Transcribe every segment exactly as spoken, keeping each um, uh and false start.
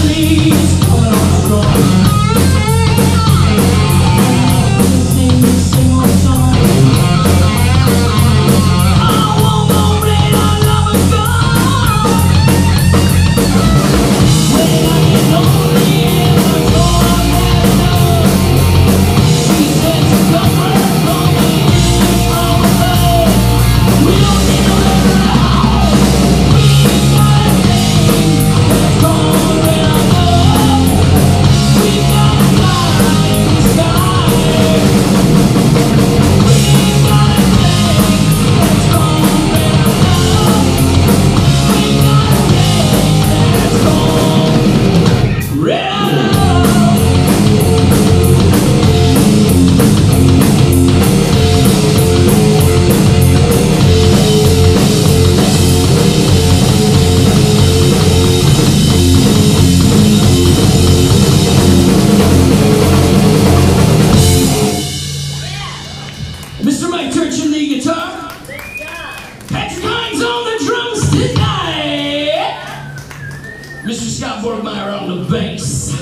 Turchin the guitar. Patrick Hines on the drums tonight. Mister Scott Borgmeyer on the bass.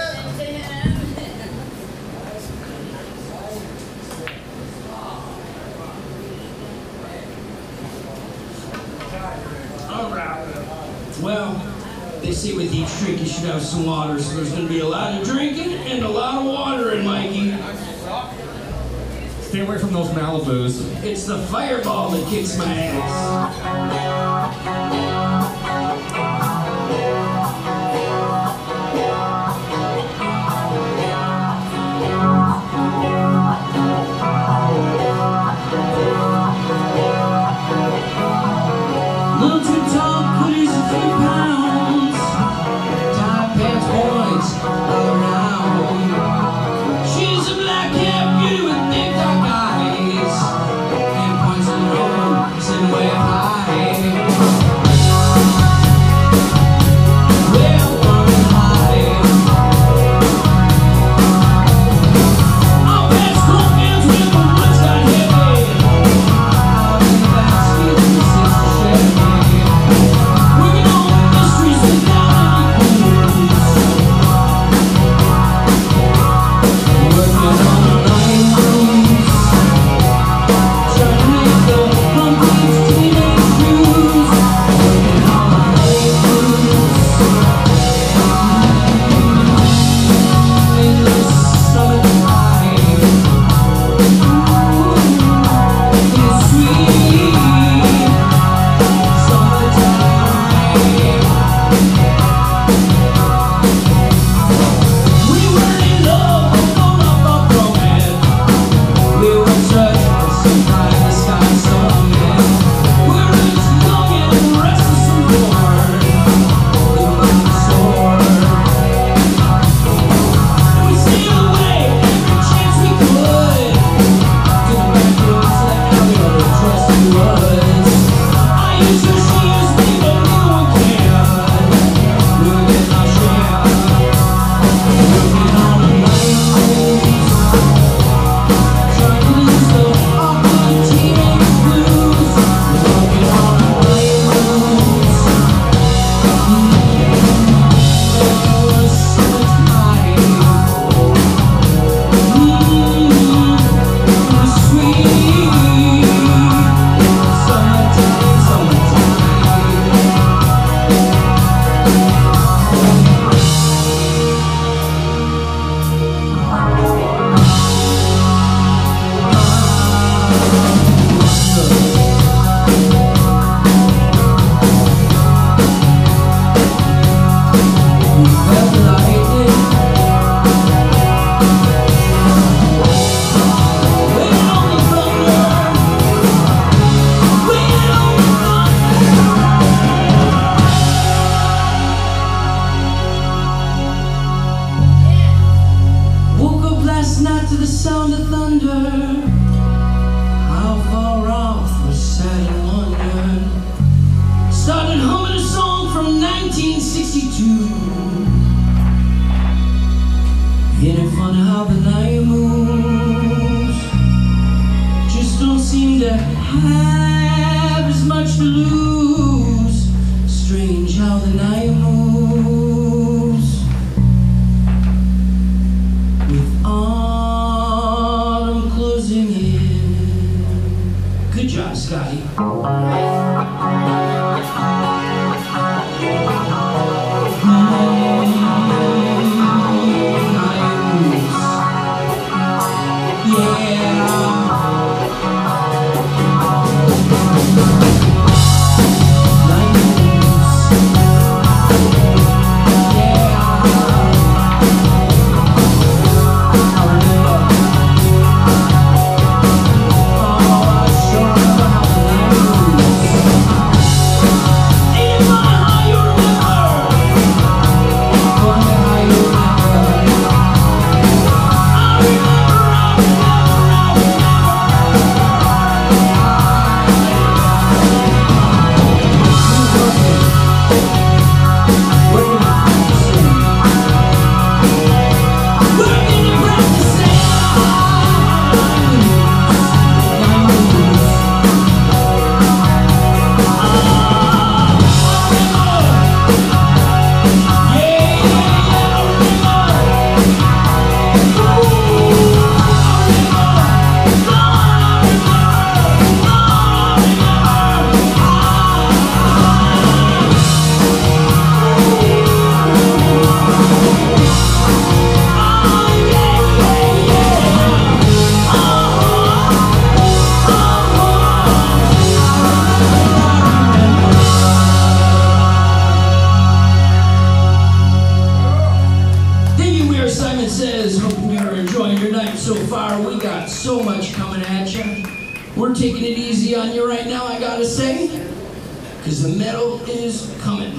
All right. Well, they say with each drink you should have some water, so there's going to be a lot of drinking and a lot of watering, Mikey. Stay away from those Malibus. It's the fireball that kicks my ass. Little too tall, hoodies a few pounds, tight pants boys all around. She's a black cat beauty with thick dark eyes and points in the road, sitting way up high. Well, one high. All past cornfields where the woods got heavy. Out in the backseat of the sister Chevy. Working on mysteries without any clues. Working on the night rooms. Trying to make the pumpkins teenage shoes. Working on the night rooms. In the summertime. Ooh, it's sweet. Summertime. We were in love, blown up our romance. We were searching some kind of sky somewhere. We're as young and restless and bored. Living on the sword. And we steal away every chance we could. To the back roads that alley or the trusty woods. I used her, she used me, but neither one cared. We were getting our share. Working on the night rooms. Trying to lose the awkward teenage blues. Working on the night rooms. Oh, summertime. Mmm, sweet. Summertime, summertime. We felt the lightning. Waiting on the thunder. Waiting on the thunder. Woke up last night to the sound of thunder. How far off was sat and wondered. Started humming a song from nineteen sixty-two. Ain't it funny how the night moves? Just don't seem to have as much to lose. Strange how the night moves. Simon says, hope you're enjoying your night so far. We got so much coming at you. We're taking it easy on you right now, I gotta say, because the metal is coming.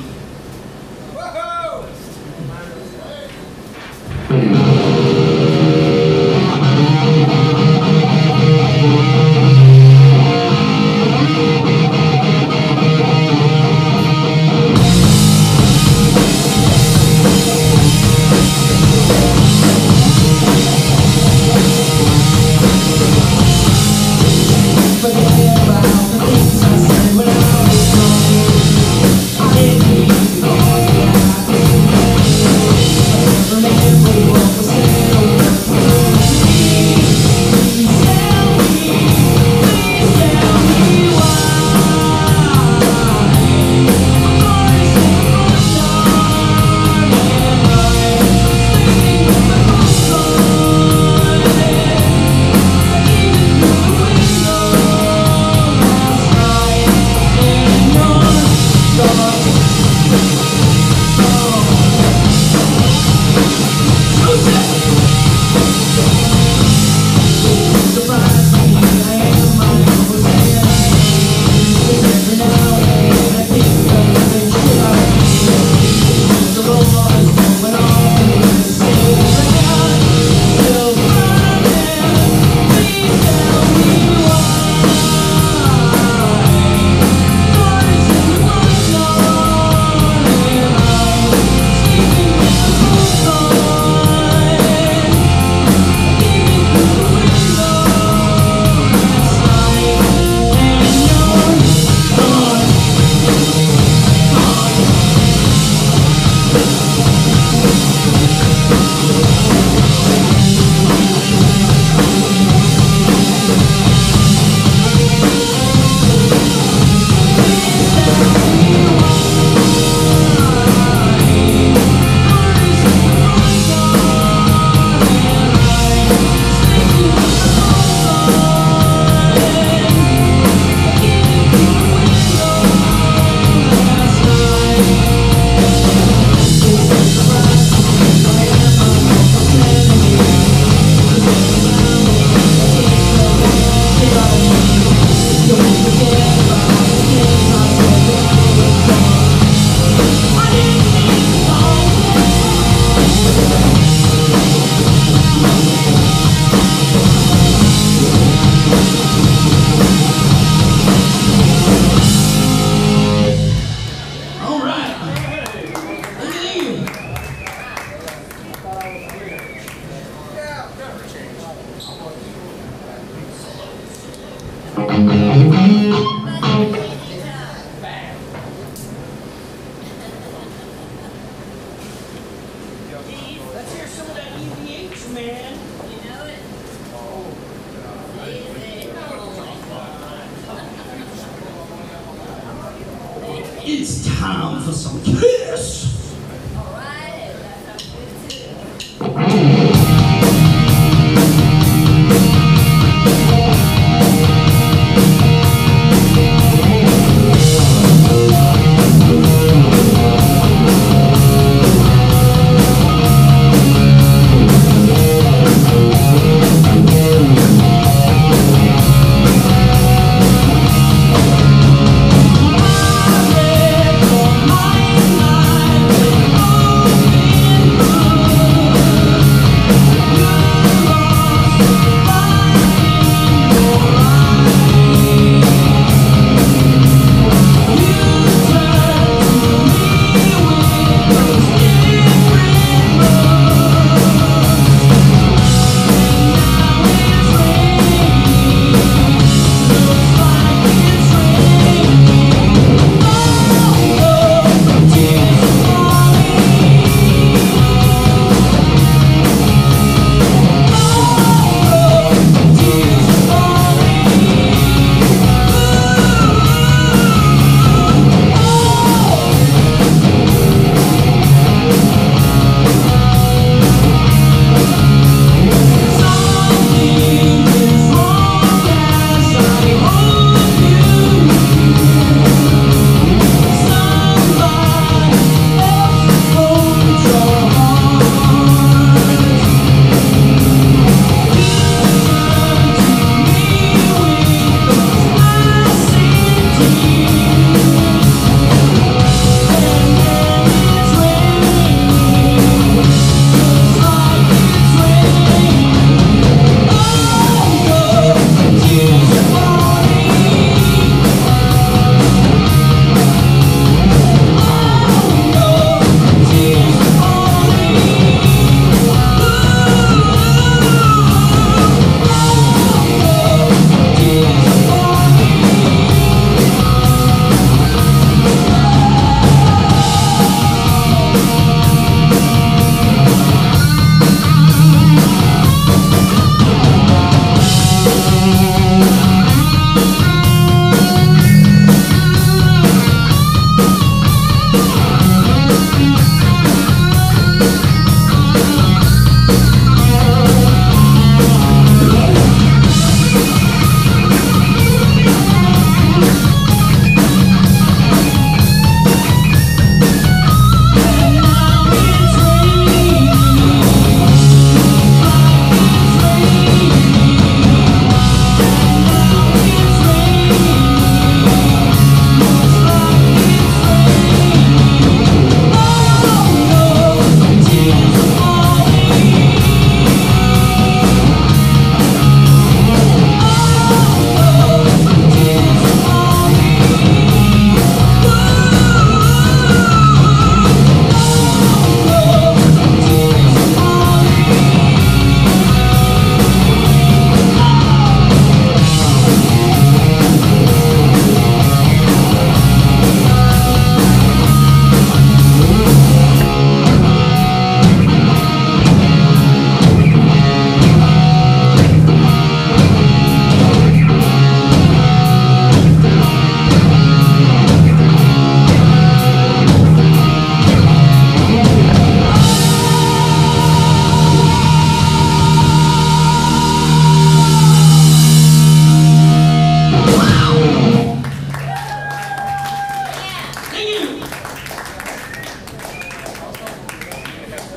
It's time for some Kiss! Alright, that sounds good too. My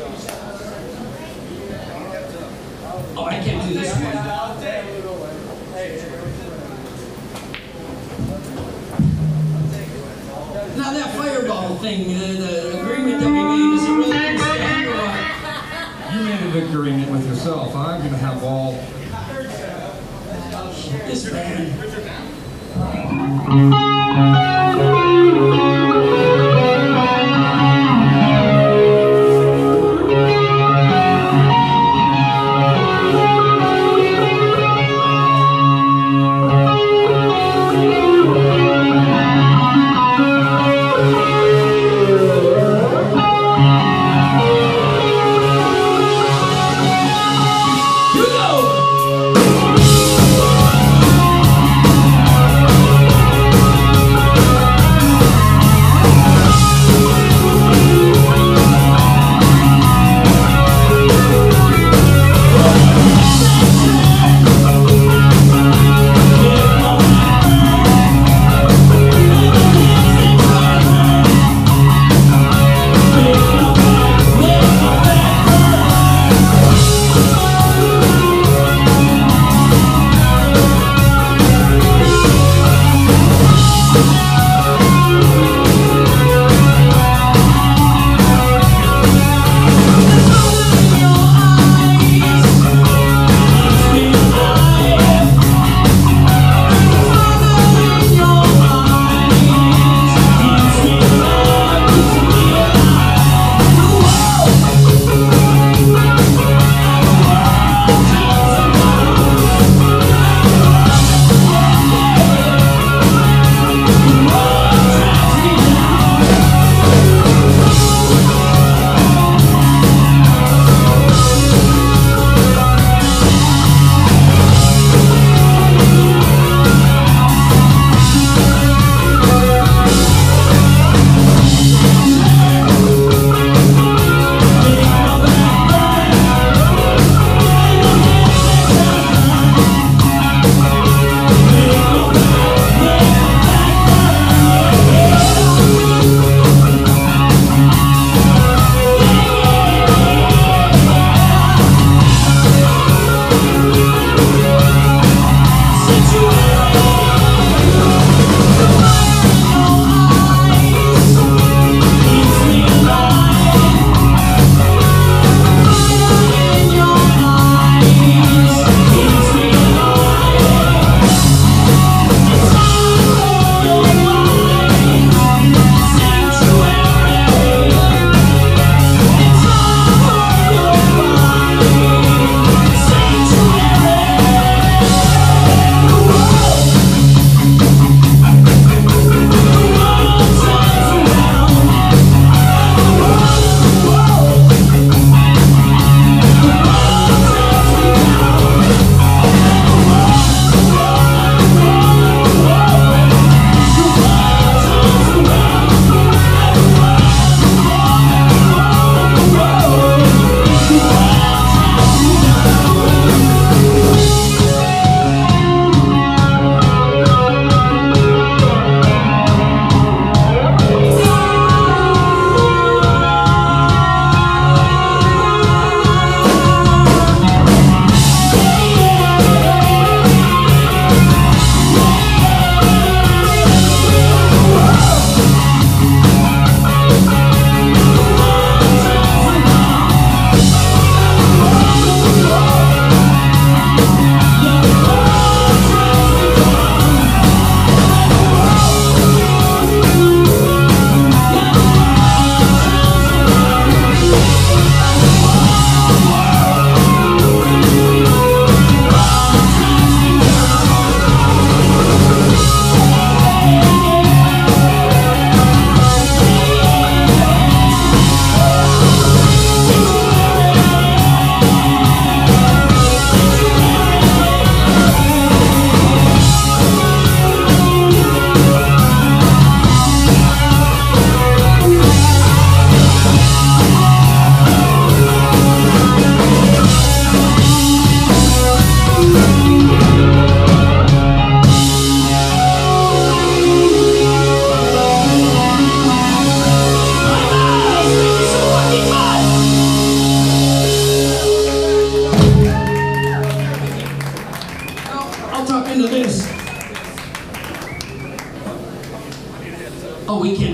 Oh, I can't do this one. Now that fireball thing, the, the agreement that we made, is it really going to stand or what? You made an agreement with yourself. I'm going to have all. This band. Thank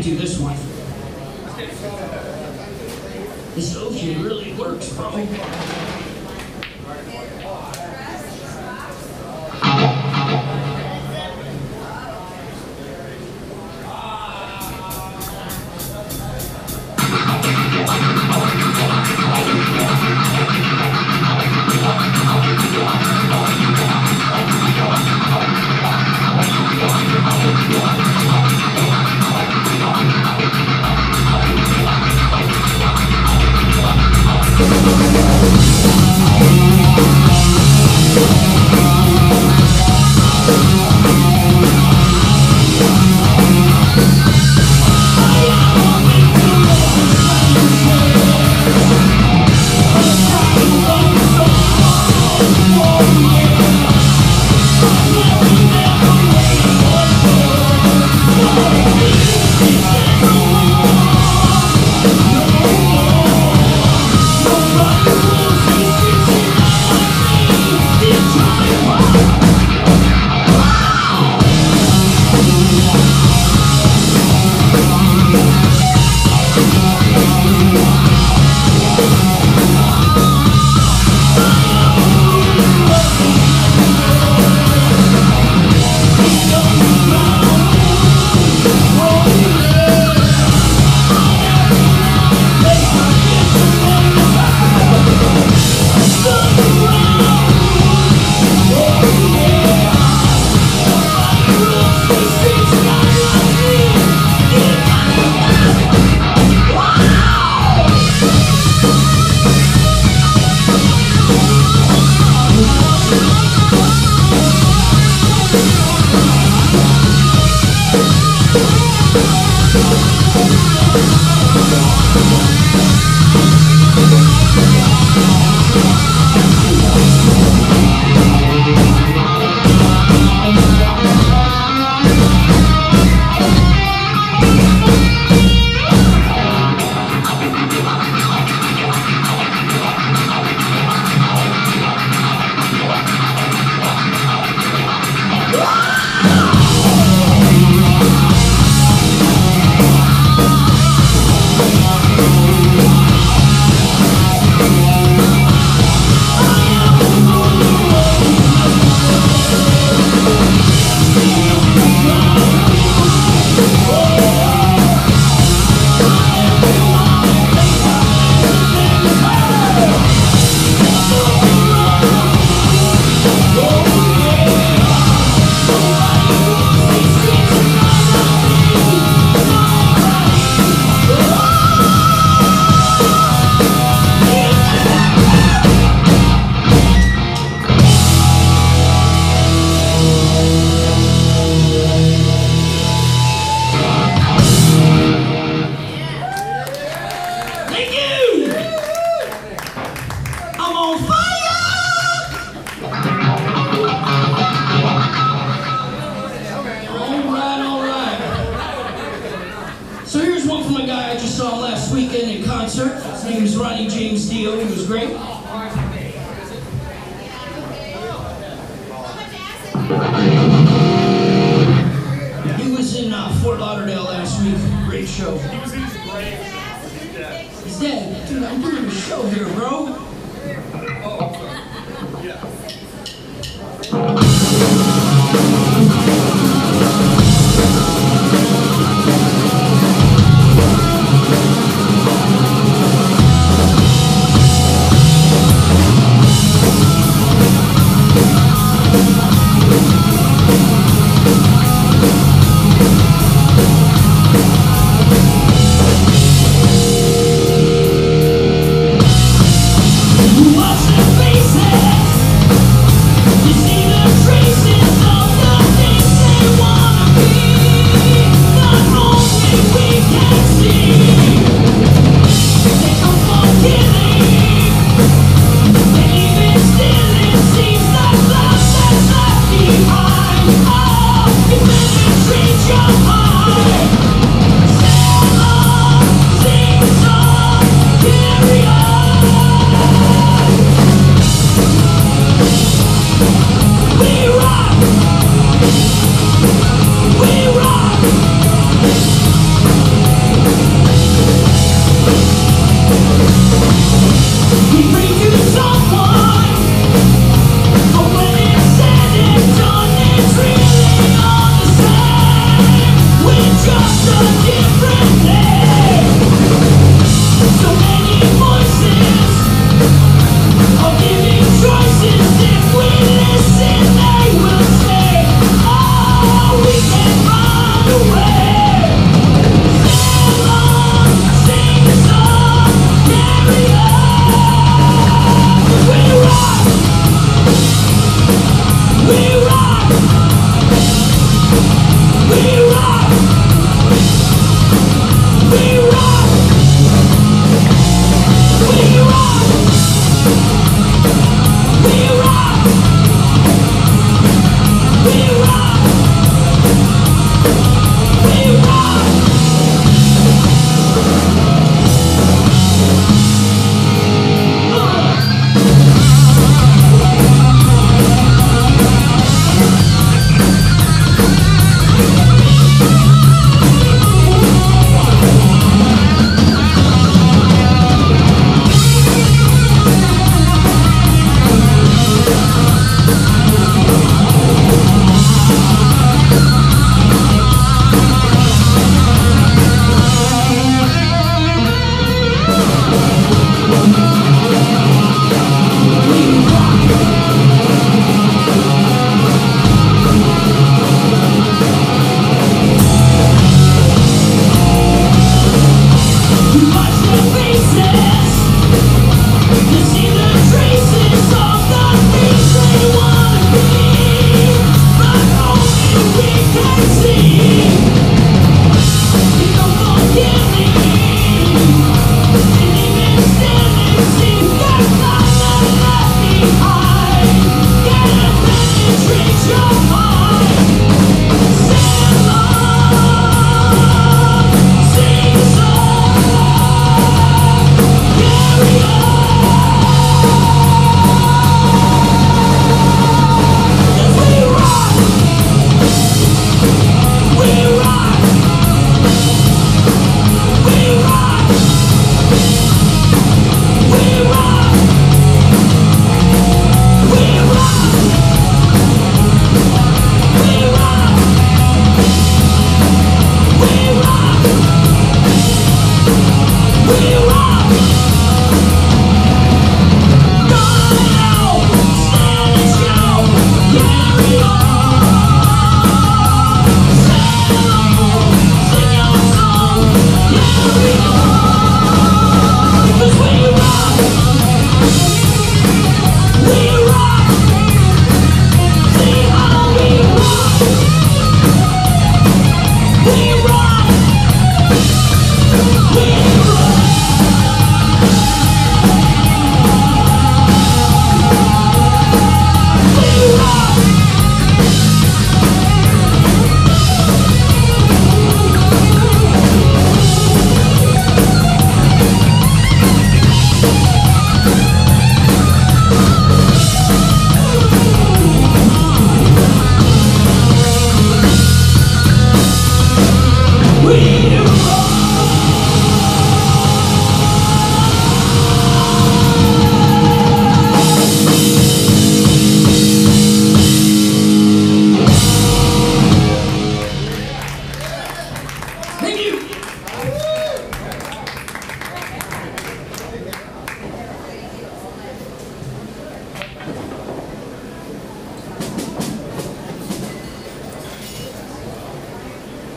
do this one. This ocean really works, bro.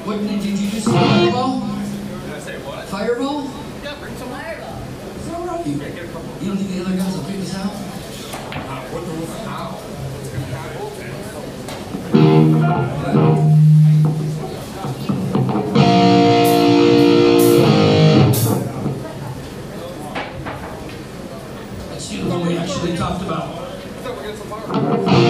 What did, did you just say? Fireball? Did I say what? Fireball? Yeah, bring some. Fireball. Is that right? You, Yeah, get a couple. you don't think the other guys will figure this out? Uh, what the roof? How? It's gonna have bullpen. Let's do the one we actually talked about. I thought we got some fire.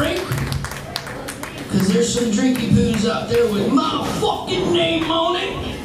Because there's some drinky poos out there with my fucking name on it.